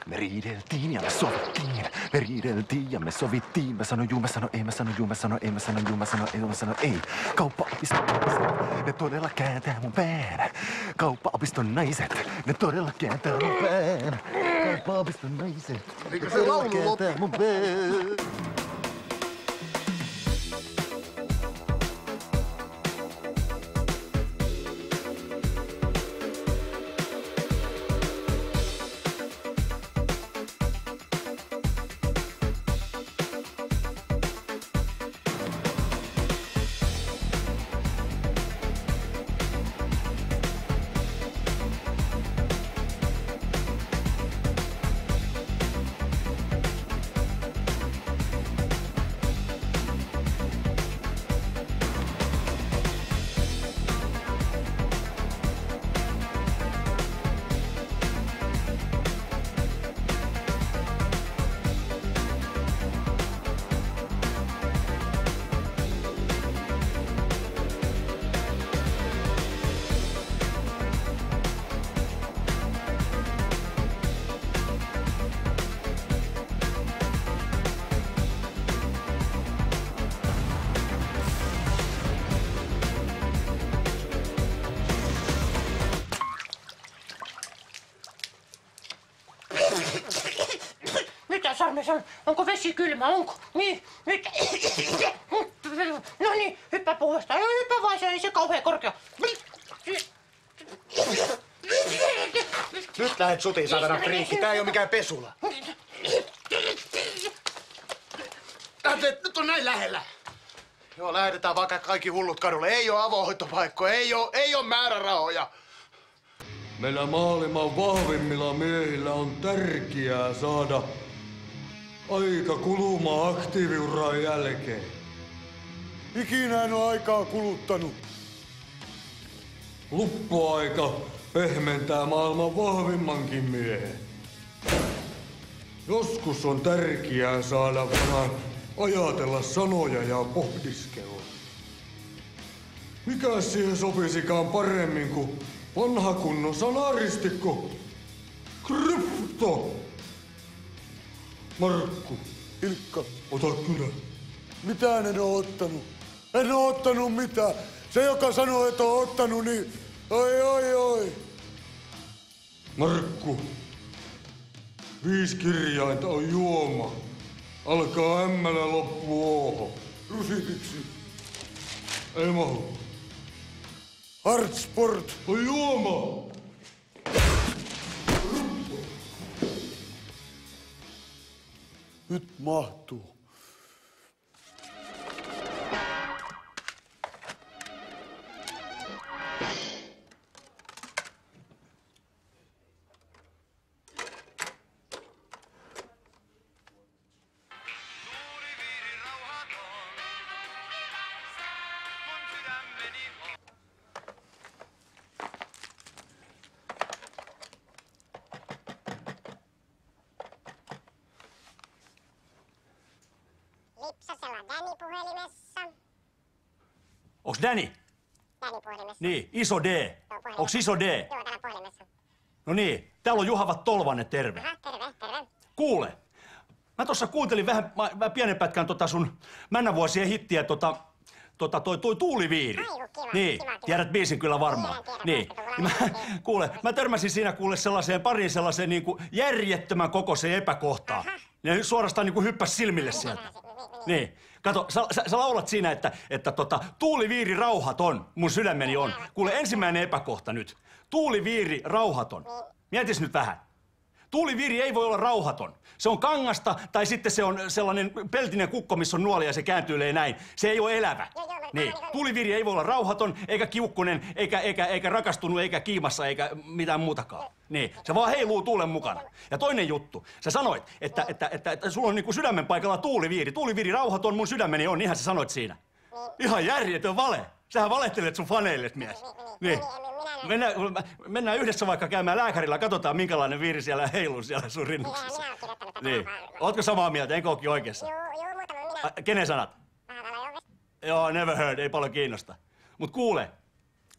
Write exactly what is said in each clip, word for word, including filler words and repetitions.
Me riideltiin ja me sovittiin. Me riideltiin ja me sovittiin. Mä sanoin juu, mä sanoin ei, mä sanoin juu, mä sanoin ei, mä sanoin juu, mä sanoin ei, mä sanoin ei. Kauppaopiston naiset, ne todella kääntää mun pään. Kauppaopiston naiset, ne todella kääntää mun pään. Kauppaopiston naiset, ne todella kääntää mun pään. Sarmes on, onko vesi kylmä, onko? Niin, nyt. No niin, hyppää puolestaan. Hyppää vaan, se ei se kauhean korkea. Nyt lähet sutiin, saatana friikki. Tää ei oo mikään pesula. Nyt on näin lähellä. Joo, lähdetään vaikka kaikki hullut kadulle. Ei oo avohoitopaikkoja, ei oo, ei oo määrärahoja. Meillä maailman vahvimmilla miehillä on tärkeää saada aika kulumaan aktiiviuran jälkeen. Ikinä en ole aikaa kuluttanut. Luppuaika pehmentää maailman vahvimmankin miehen. Joskus on tärkeää saada vähän ajatella sanoja ja pohdiskella. Mikä siihen sopisikaan paremmin kuin vanha kunnon sanaristikko? Krypto! Markku. Ilkka. Ota kynä. Mitään en oo ottanut. En oo ottanut mitään. Se, joka sanoo, että on ottanut, niin oi, oi, oi. Markku. Viisi kirjainta on juoma. Alkaa ämmälä loppu ooho. Rusitiksi. Ei mahu. Hardsport. On juoma. Nyt mahtuu. Lipsasella Danny puhelimessa. Onks Danny? Danny puhelimessa. Niin, iso D. Onks iso D? Joo, täällä puhelimessa. No niin, täällä on Juhavat Tolvanen, terve. Aha, terve, terve. Kuule, mä tossa kuuntelin vähän, mä, mä pienen pätkän tota sun männävuosien hittiä, tota, tota toi, toi Tuuliviiri. Aiku, kiva, niin, kiva, kiva. tiedät biisin kyllä varmaan. Tiedän, tiedän, niin. koska Niin mä, tullaan kuule, mä törmäsin siinä kuule sellaiseen pariin sellaiseen niinku järjettömän kokoiseen epäkohtaan. Aha. Ja suorastaan niinku hyppäs silmille sieltä. Niin. Kato, sä, sä, sä laulat siinä, että, että tota, tuuliviiri rauhaton, mun sydämeni on. Kuule, ensimmäinen epäkohta nyt. Tuuliviiri rauhaton. Mietis nyt vähän. Tuuliviiri ei voi olla rauhaton. Se on kangasta tai sitten se on sellainen peltinen kukko, missä on nuolia ja se kääntyy näin. Se ei ole elävä. Niin. Tuuliviiri ei voi olla rauhaton, eikä kiukkunen, eikä, eikä, eikä rakastunut, eikä kiimassa, eikä mitään muutakaan. Niin. Se vaan heiluu tuulen mukana. Ja toinen juttu. Sä sanoit, että, että, että, että sulla on niinku sydämen paikalla tuuliviiri. Tuuliviiri rauhaton, mun sydämeni on. Niinhän sä sanoit siinä. Ihan järjetön vale. Sähän valehtelet sun faneille, mies. Niin. Mennään, mennään yhdessä vaikka käymään lääkärillä, katsotaan minkälainen viiri siellä heiluu siellä sun rinnuksessa. Niin. Ootko samaa mieltä? Enkö ookin oikeassa? Joo, joo, muutama minä. Kenen sanat? Vähän täällä jo. Joo, never heard, ei paljon kiinnosta. Mut kuule,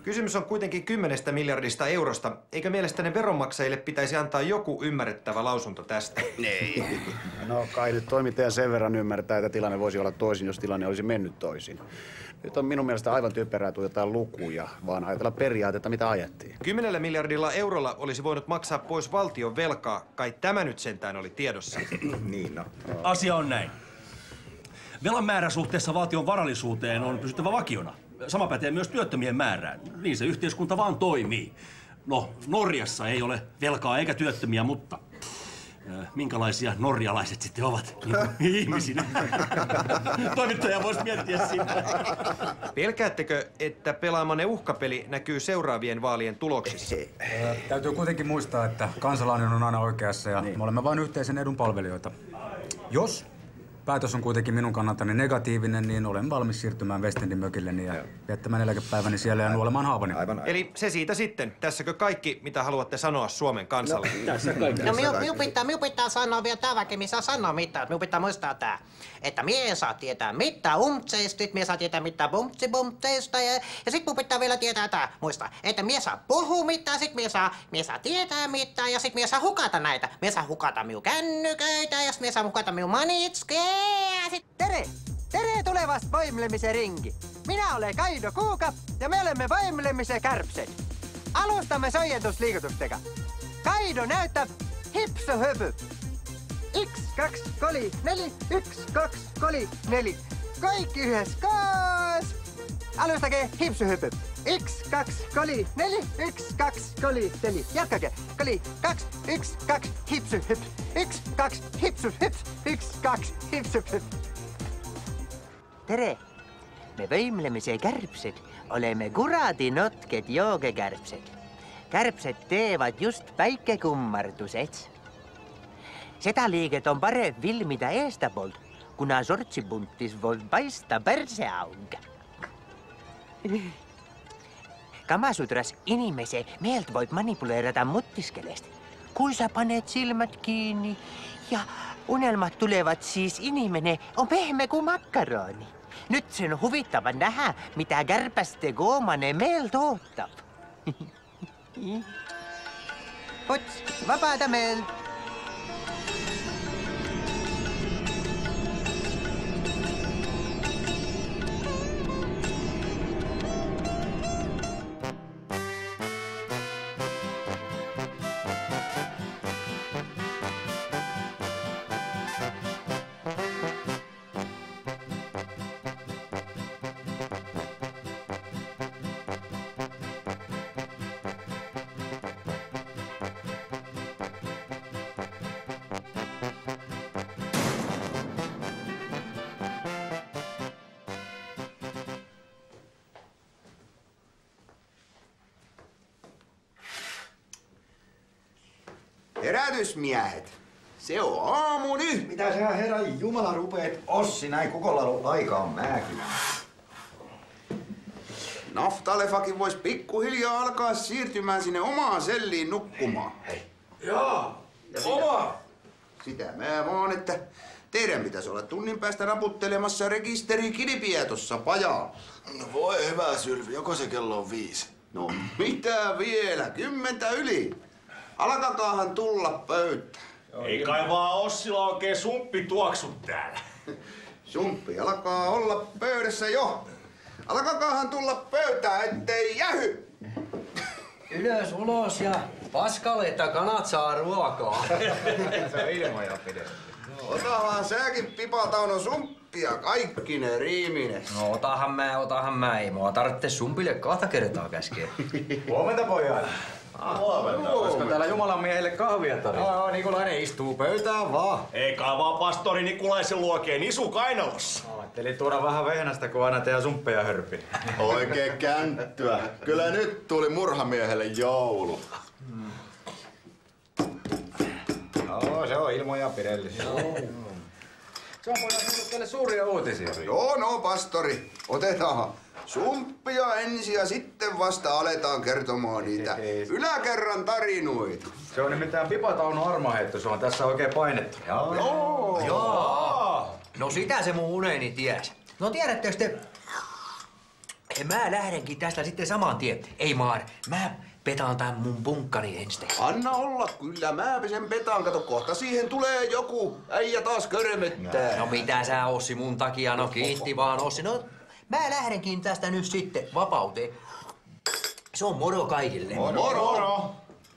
Kysymys on kuitenkin kymmenestä miljardista eurosta. Eikö mielestäni veronmaksajille pitäisi antaa joku ymmärrettävä lausunto tästä? Ei. No kai nyt toimittaja sen verran ymmärtää, että tilanne voisi olla toisin, jos tilanne olisi mennyt toisin. Nyt on minun mielestä aivan typerää tuijottaa lukuja, vaan ajatella periaatetta, mitä ajettiin. Kymmenellä miljardilla eurolla olisi voinut maksaa pois valtion velkaa. Kai tämä nyt sentään oli tiedossa. Niin, no. Asia on näin. Velan määrä suhteessa valtion varallisuuteen on pysyttävä vakiona. Sama pätee myös työttömien määrään. Niin se yhteiskunta vaan toimii. No, Norjassa ei ole velkaa eikä työttömiä, mutta äh, minkälaisia norjalaiset sitten ovat ihmisinä? Toimittaja voisi miettiä sitä. Pelkäättekö, että pelaamanne uhkapeli näkyy seuraavien vaalien tuloksissa? Äh, täytyy kuitenkin muistaa, että kansalainen on aina oikeassa ja niin. Me olemme vain yhteisen edun palvelijoita. Jos päätös on kuitenkin minun kannaltani negatiivinen, niin olen valmis siirtymään Westendin mökilleni ja viettämään eläkepäiväni siellä ja nuolemaan haavani. Aivan, aivan. Eli se siitä sitten. Tässäkö kaikki, mitä haluatte sanoa Suomen kansalle? No, tässä kaikki. No, minun miu pitää, miu pitää sanoa vielä tämäkin, missä sanoo mitään. Minun pitää muistaa tää, että mie ei saa tietää mitään umtseista, mie saa tietää mitään bumtsi-bumtseista ja, ja sit minun pitää vielä tietää tää, muista, että mie saa puhua mitään, sit mie saa, mie saa tietää mitään ja sit mie saa hukata näitä. Mie saa hukata minun kännyköitä ja sit mie saa hukata minun manitskeja. Tere! Tere tulevast voimlemisen ringi! Minä olen Kaido Kuuka ja me olemme voimlemisen kärpset. Alustamme soijentusliikutusteka. Kaido näyttää hipsuhypy. Yksi, kaksi, koli, neli, yksi, kaksi, koli, neli. Kaikki yhdessä kaas! Alustake hipsuhypy. Yksi, kaksi, koli, neli, yksi, kaksi, koli, neli. Jatkake. Koli, kaksi, yksi, kaksi, hipsuhyp. Yksi, kaksi, hipsuhyp. Yksi, kaksi, hipsuhyp. Tere! Me voimlemisen kärpset olemme kuraatinotket joogekärpset. Kärpset teevad just päikkekummartuset. Sitä liiket on pare vilmitä eestapolt, kuna sortsipunttis voi paista perseaunka. Kamasutras inimese meelt voit manipuleerata muttiskeleesti. Kun sä panet silmät kiinni ja unelmat tulevat siis inimene on pehme kuin makkaroni. Nyt sen on huvittava nähdä, mitä kärpäste koomane meeltä oottaa. Puts, vapaata meeltä. Herätysmiehet, se on aamu nyt. Mitä sä herran Jumala rupeet Ossi näin kukolla aikaan määkymään? Naftalefakin vois pikkuhiljaa alkaa siirtymään sinne omaan selliin nukkumaan. Hei. Jaa, oma. Sitä mä vaan, että teidän pitäisi olla tunnin päästä raputtelemassa rekisterikilpiä tossa pajalla. No voi hyvä Sylvi, joko se kello on viisi? No mitä vielä, kymmentä yli. Alkakaahan tulla pöytään. Ei kai vaan Ossilla oikein sumppi tuoksu täällä. Sumppi alkaa olla pöydässä jo. Alkakaahan tulla pöytään, ettei jähy. Ylös, ulos ja paskalle, että kanat saa ruokaa. Se on ilmoja pidetty. Otahan säkin pipatauno sumppia, kaikki ne riimines. No otahan mä, otahan mä. Ei mua tarvitse sumpille kahta kertaa käskeä. Huomenta pojat. Ah, huomenta. Olisiko täällä Jumalan miehelle kahvia tarjolla? No, Nikulainen istuu pöytään vaan. Eikä vaan pastori Nikulaisen luokeen isu kainalossa. Ajattelin tuoda vähän vehnästä, kun aina teidän sumppeja hörpii. Oikein känttyä. Kyllä nyt tuli murhamiehelle joulu. Hmm. No, se on ilmoja pidellisiä. Se on pojat tullut teille suuria uutisia. Joo, no pastori. Otetaan sumppia ensin ja sitten vasta aletaan kertomaan niitä yläkerran tarinoita. Se on nimittäin pipatauno armaheitto, se on tässä oikein painettu. Joo. Joo. Joo. No sitä se mun uneni ties. No tiedättekö te, Mä lähdenkin tästä sitten saman tien. Ei maar, mä petaan tän mun bunkkari ensin. Anna olla, kyllä mä sen petaan. Kato, kohta siihen tulee joku äijä taas körmöttää. No mitä sä, Ossi, mun takia? No kiitti vaan, Ossi. No, mä lähdenkin tästä nyt sitten vapauteen. Se on moro kaikille. Moro. Moro.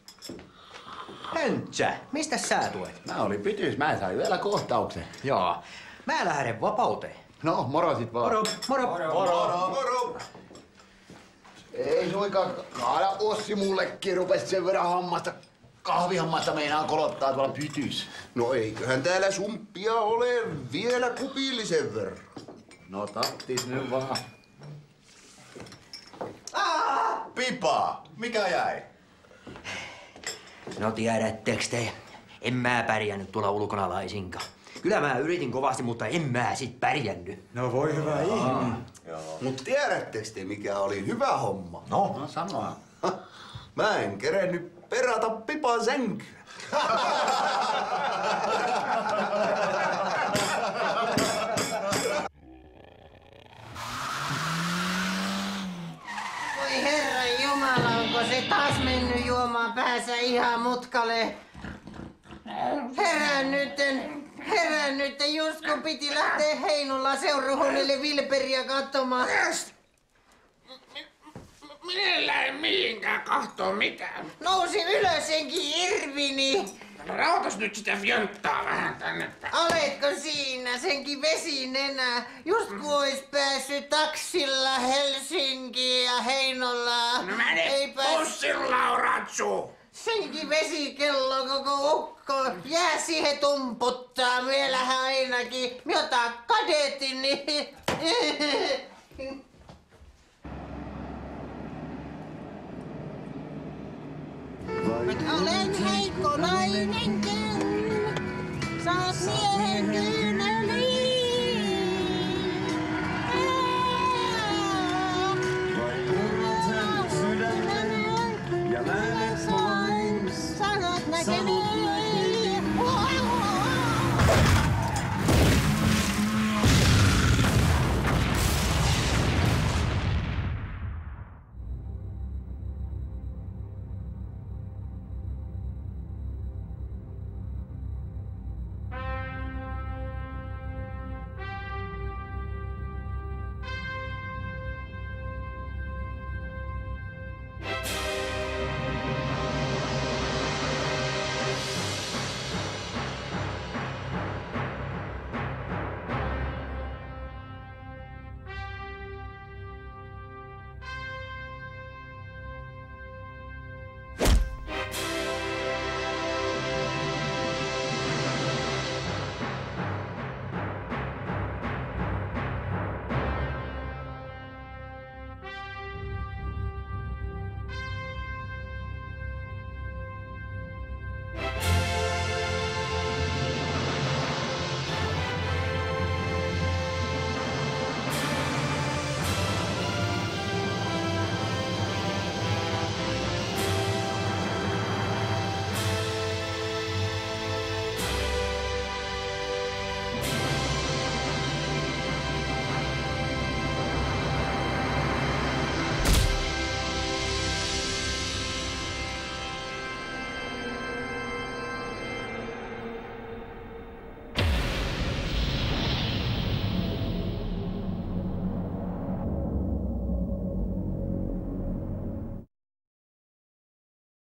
Höntsä, mistä sä tulet? Mä olin pytys, mä sain vielä kohtauksen. Joo. Mä lähden vapauteen. No, moro sit vaan. Moro, moro. Moro. Moro. Moro. Ei suinkaan, kaada Ossi mullekin rupes sen verran hammasta. Kahvihammasta meinaa kolottaa tuolla pytys. No eiköhän täällä sumppia ole vielä kupillisen verran. No tattis nyt vaan. Pipa, mikä jäi? No tiedättekö te, en mä pärjännyt tuolla ulkona laisinkaan. Kyllä mä yritin kovasti, mutta en mä sit pärjännyt. No voi hyvä ihme. Mut tiedättekö te, mikä oli hyvä homma? No, no sanoa. Mä en kerennyt perata Pipan sänkyä. Voi herran jumala, onko se taas mennyt juomaan päänsä ihan mutkalle? Herään nytten, herään nytten, just kun piti lähteä Heinolla seuruhuoneelle Vilperiä katsomaan. Minä en lähde mihinkään kahtoo mitään. Nousi ylös senkin irvini. Rautas nyt sitä fjönttaa vähän tänne. Oletko siinä senkin vesinenä? Just kun ois päässyt taksilla Helsinkiin ja Heinolaan. No mene bussilla, Ratsu. Senkin vesikello koko ukko. Jää siihen tumputtaa vielähän ainakin. Me otan kadetin, niin... Olen heikko nainenkin. Saat miehen kyllä.